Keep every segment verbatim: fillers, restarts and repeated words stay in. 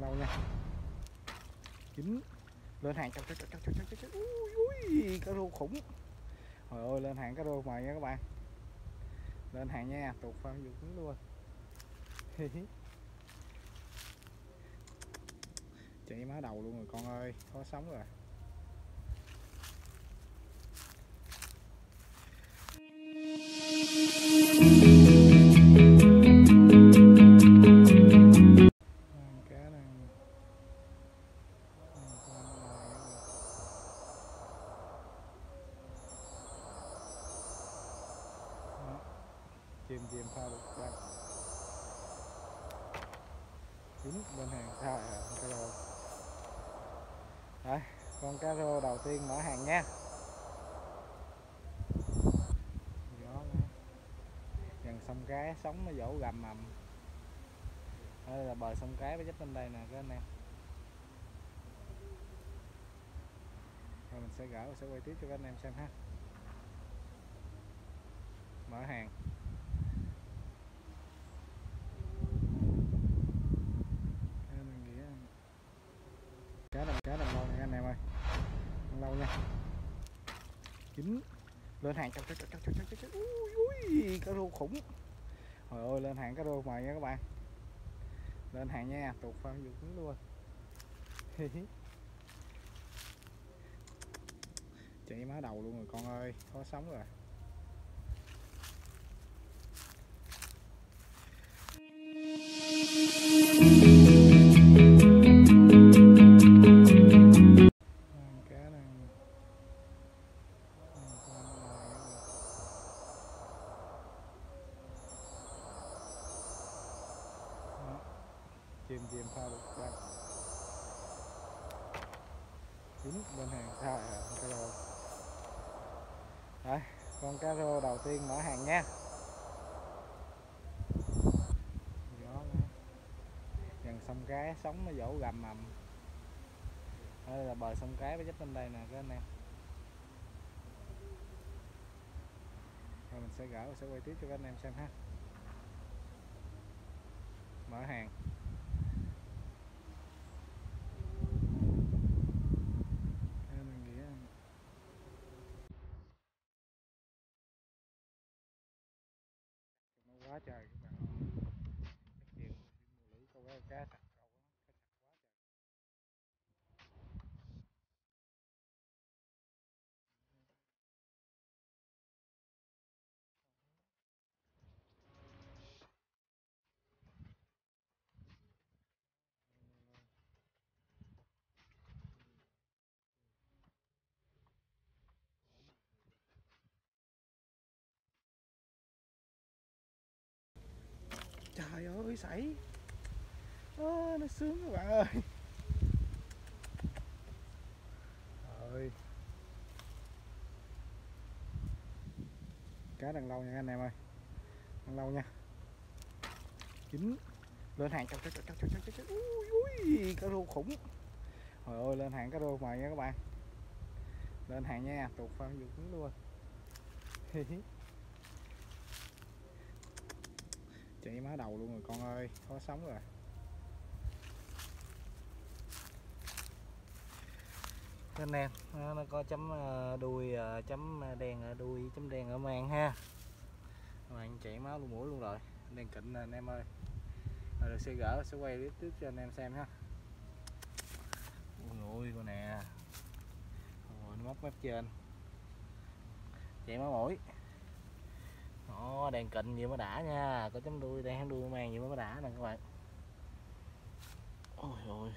lâu nha. Chín. Lên hàng cho cho cho cho cho cho ui ui cá rô khủng. Trời ơi, lên hàng cá rô mời nha các bạn. Lên hàng nha, tuột pha vô cứng luôn. Chạy má đầu luôn rồi con ơi, khó sống rồi. Cá này. Chìm chìm pha được đây. Chín bên hàng tha cá rô. Đấy, con cá rô đầu tiên mở hàng nha. Gió gần sông Cái, sóng nó vỗ gầm mầm. Đây là bờ sông Cái với dấp bên đây nè các anh em. Rồi mình sẽ gỡ và sẽ quay tiếp cho các anh em xem ha. Mở hàng. Cá đồng cá đồng lâu nha anh em ơi. Lâu nha. Chín. Lên hàng cho cho cho cho cho cho ui ui cá rô khủng. Trời ơi, lên hàng cá rô mời nha các bạn. Lên hàng nha, tuột pha vô cứng luôn. Chạy má đầu luôn rồi con ơi, khó sống rồi. Cá này. Chìm chìm pha được đây. Chín bên hàng tha cá rô. Đấy, con cá rô đầu tiên mở hàng nha. Gió gần sông Cái, sóng nó vỗ gầm mầm. Đây là bờ sông Cái với dấp bên đây nè các anh em. Rồi mình sẽ gỡ và sẽ quay tiếp cho các anh em xem ha. Mở hàng. Quá trời các bạn ơi. Chuyện mùa lưỡi câu cá cá sặc câu đó, trời ơi sảy. À, nó sướng các bạn ơi. Ơi. Cá đang lâu nha anh em ơi. Đang lâu nha. Chín. Lên hàng cho cho cho cho cho cho ui ui cá rô khủng. Trời ơi, lên hàng cá rô mời nha các bạn. Lên hàng nha, tuột pha vô cứng luôn. Chạy má đầu luôn rồi con ơi, khó sống rồi. Anh em, nó có chấm đuôi, chấm đen ở đuôi, chấm đen ở mang ha. Các bạn chảy máu luôn mũi luôn rồi, đen kịnh nè anh em ơi. Rồi được sẽ gỡ, sẽ quay clip tiếp cho anh em xem ha. Ui ui con nè. Ôi, nó móc mép trên. Chảy máu mũi. Đó, đèn kịnh gì mới đã nha, có chấm đuôi, đen đuôi mang gì mới đã nè các bạn. Ôi ôi.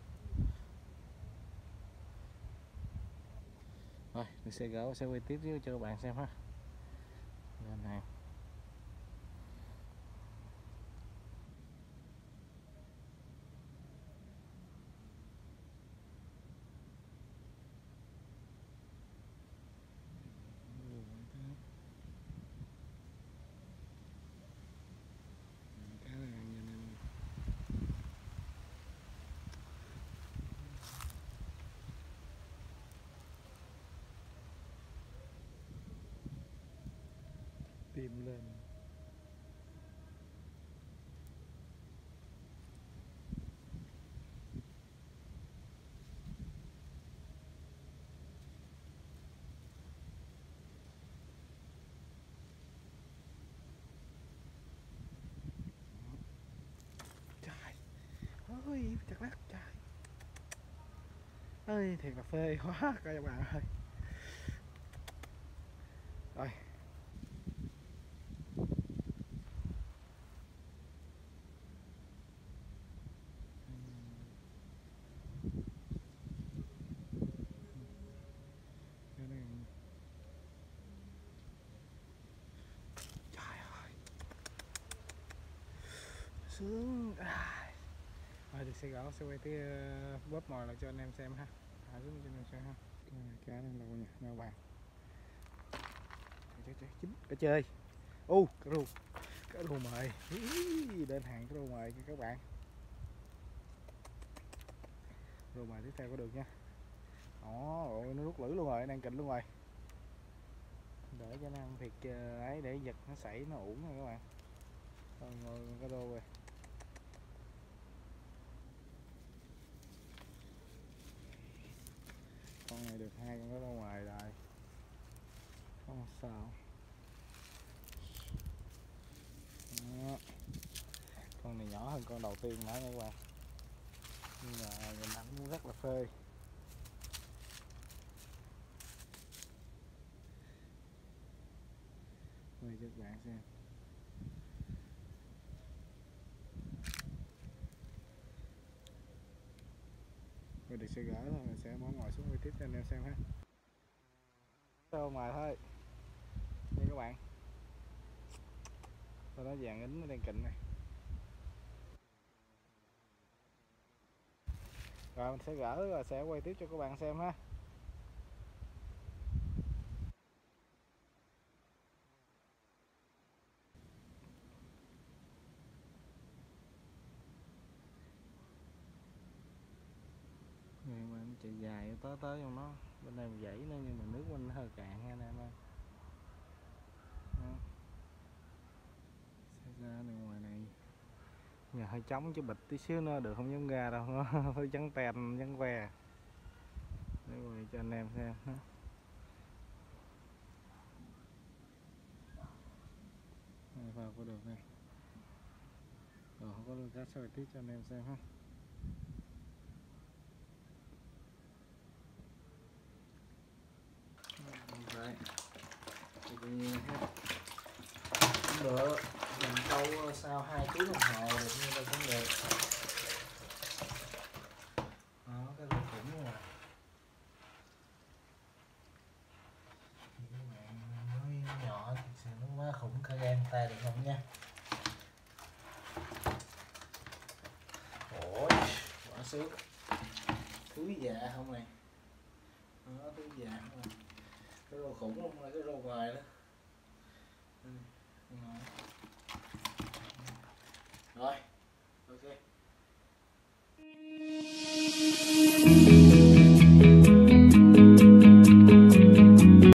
Rồi, mình sẽ gỡ sẽ quay tiếp cho các bạn xem ha. Lên hàng. Tìm ôi chặt lát trời ơi, thiệt là phê quá các bạn ơi. Rồi trời ơi sướng à. Rồi thì sẽ gõ sẽ quay cái uh, bóp mồi lại cho anh em xem ha, thả xuống cho anh em xem ha. Cá này lâu nha các bạn. Trời, trời, chín cá chơi. Ô cá rô, cá rô mời đến hàng cá rô mời cho các bạn. Rô mời tiếp theo có được nha. Đó, nó rút lưỡi luôn rồi, đang kịnh luôn rồi. Để cho nó ăn thiệt ấy, để giật nó sảy nó uổng rồi các bạn. Rồi ngồi cá rô rồi. Con này được hai con cá rô ngoài rồi, không sao. Đó. Con này nhỏ hơn con đầu tiên nữa nha các bạn, nhưng mà nhìn ảnh cũng rất là phê. Mời cho các bạn xem. Rồi được sẽ gỡ thôi, mình sẽ bỏ ngồi xuống quay tiếp cho anh em xem ha. Đâu mà thôi nha các bạn. Sau đó vàng ính nó đang kịnh này. Rồi mình sẽ gỡ và sẽ quay tiếp cho các bạn xem ha. Này mà nó chạy dài tới tới trong nó, bên đây mình dãy nữa nhưng mà nước bên nó hơi cạn nha anh em ơi. Sẽ ra bên ngoài này nhà hơi trống chứ bịch tí xíu nữa được, không dám ra đâu, nó hơi trắng tem trắng ve. Để quay cho anh em xem ha. Này vào có được nè. Rồi không có cá soi tiếp cho anh em xem ha. Đấy. Thì cũng được, mình câu sau hai tiếng đồng hồ được như đây cũng được. Đó, cái lỗ khủng luôn rồi. Các bạn nói nhỏ thì sẽ nó quá khủng, khả gan tay được không nha. Ôi, quá sướng. Thứ dạ không này. Đó, thứ dạ không này. Cái rô khủng không, là cái rô ngoài đó. Rồi, ok.